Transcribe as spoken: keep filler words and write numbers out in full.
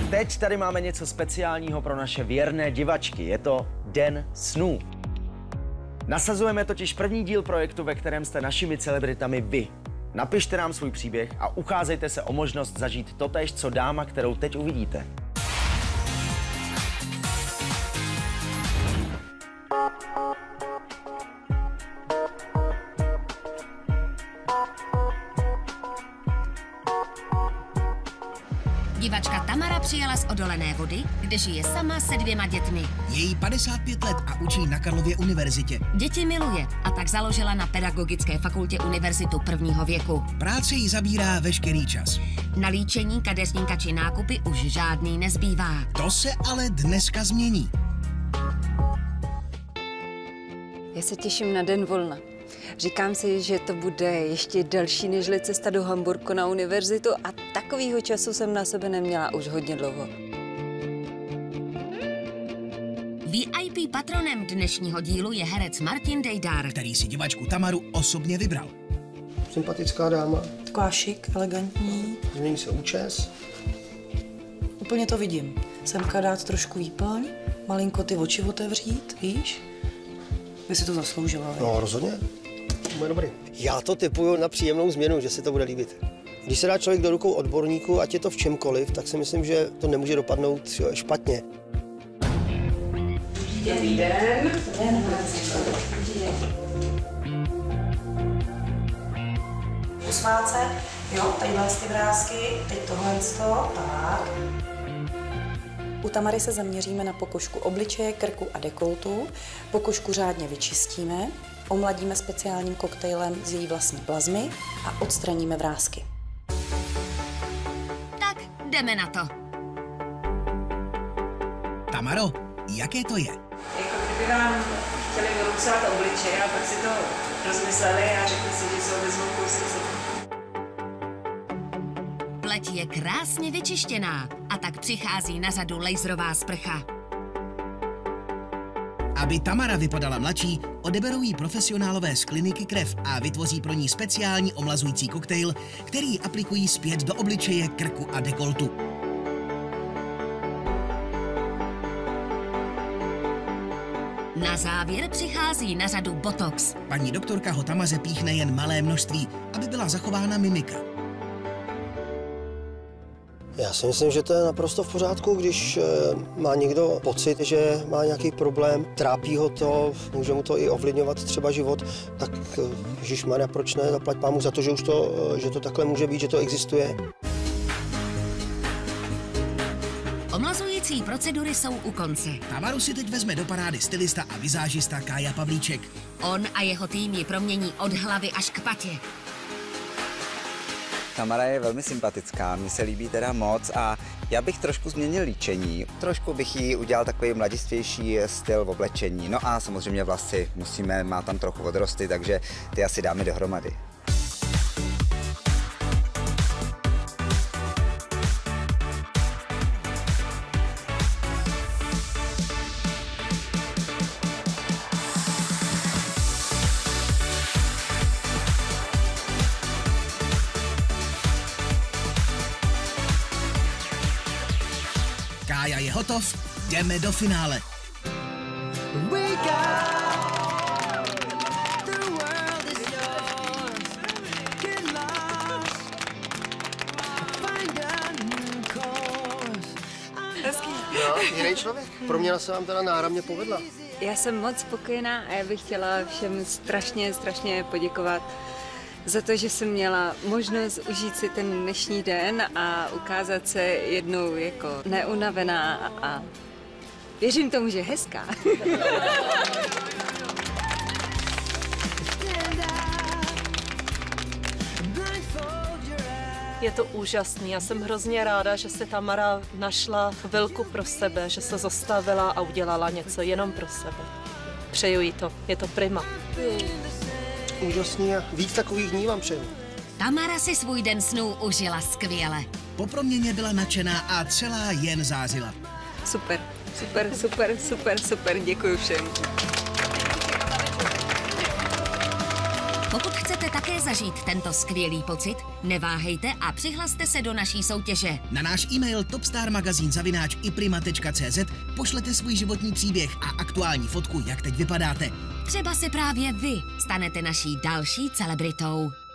Teď tady máme něco speciálního pro naše věrné divačky. Je to Den snů. Nasazujeme totiž první díl projektu, ve kterém jste našimi celebritami vy. Napište nám svůj příběh a ucházejte se o možnost zažít totéž, co dáma, kterou teď uvidíte. Divačka Tamara přijela z odolené Vody, kde žije sama se dvěma dětmi. Je jí padesát pět let a učí na Karlově univerzitě. Děti miluje a tak založila na Pedagogické fakultě univerzitu prvního věku. Práce jí zabírá veškerý čas. Na líčení, kadeřníka či nákupy už žádný nezbývá. To se ale dneska změní. Já se těším na den volna. Říkám si, že to bude ještě delší než cesta do Hamburku na univerzitu a takovýho času jsem na sebe neměla už hodně dlouho. V I P patronem dnešního dílu je herec Martin Dejdar, který si divačku Tamaru osobně vybral. Sympatická dáma. Taková šik, elegantní. Změní se účes. Úplně to vidím. Semka dát trošku výplň, malinko ty oči otevřít, víš? By si to zasloužila. No, rozhodně. Bude dobrý. Já to typuju na příjemnou změnu, že se to bude líbit. Když se dá člověk do rukou odborníků, ať je to v čemkoliv, tak si myslím, že to nemůže dopadnout špatně. Dobrý den. Usmát se, jo, tadyhle ty vrásky, teď tohle sto, tak. U Tamary se zaměříme na pokožku obličeje, krku a dekoltu. Pokožku řádně vyčistíme, omladíme speciálním koktejlem z její vlastní plazmy a odstraníme vrásky. Tak jdeme na to. Tamaro, jaké to je? Jako kdyby vám chtěli vyluxovat obličeje a pak si to rozmysleli a řekli si, že jsou vezmou kousky se. Pleť je krásně vyčištěná a tak přichází na řadu laserová sprcha. Aby Tamara vypadala mladší, odeberou jí profesionálové z kliniky krev a vytvoří pro ní speciální omlazující koktejl, který aplikují zpět do obličeje, krku a dekoltu. Na závěr přichází na řadu botox. Paní doktorka ho Tamaře píchne jen malé množství, aby byla zachována mimika. Já si myslím, že to je naprosto v pořádku, když má někdo pocit, že má nějaký problém, trápí ho to, může mu to i ovlivňovat třeba život, tak ježišmarja, proč ne, zaplať pámu za to, že už to, že to takhle může být, že to existuje. Omlazující procedury jsou u konce. Tamaru si teď vezme do parády stylista a vizážista Kája Pavlíček. On a jeho tým ji promění od hlavy až k patě. Tamara je velmi sympatická, mně se líbí teda moc a já bych trošku změnil líčení. Trošku bych jí udělal takový mladistvější styl v oblečení. No a samozřejmě vlasy musíme, má tam trochu odrosty, takže ty asi dáme dohromady. Kája je hotov, jdeme do finále. Hezký. Jo, jiný člověk. Pro mě se vám teda náramně povedla. Já jsem moc spokojená a já bych chtěla všem strašně, strašně poděkovat za to, že jsem měla možnost užít si ten dnešní den a ukázat se jednou jako neunavená a věřím tomu, že hezká. Je to úžasný. Já jsem hrozně ráda, že se Tamara našla chvilku pro sebe, že se zastavila a udělala něco jenom pro sebe. Přeju jí to. Je to prima. Úžasný a víc takových dní vám přeju. Tamara si svůj den snů užila skvěle. Po proměně byla nadšená a celá jen zářila. Super, super, super, super, super, děkuji všem. Pokud chcete Chcete také zažít tento skvělý pocit? Neváhejte a přihlaste se do naší soutěže. Na náš e-mail topstarmagazín zavináč iprima tečka cé zet pošlete svůj životní příběh a aktuální fotku, jak teď vypadáte. Třeba se právě vy stanete naší další celebritou.